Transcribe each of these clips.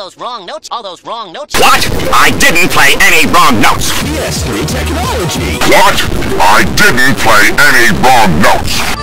those wrong notes, all those wrong notes. What? I didn't play any wrong notes. PS3 technology. What? I didn't play any wrong notes.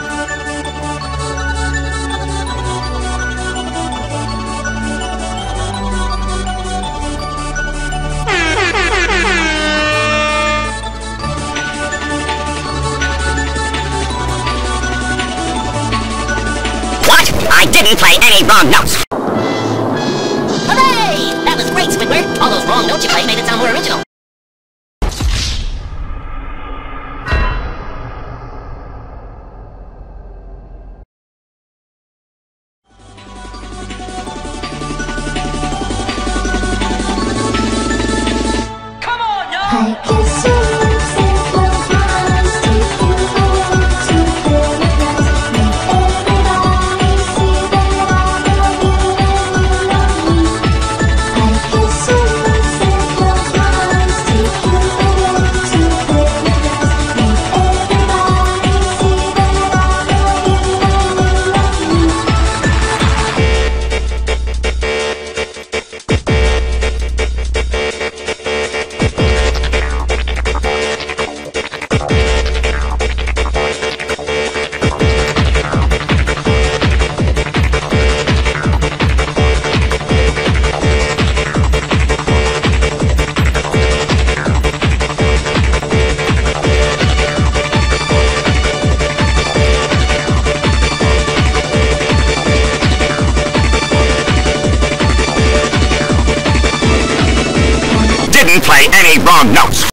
What? I didn't play any wrong notes. Hooray! That was great, Squidward. All those wrong notes you played made it sound more original. Come on, y'all! Didn't play any wrong notes.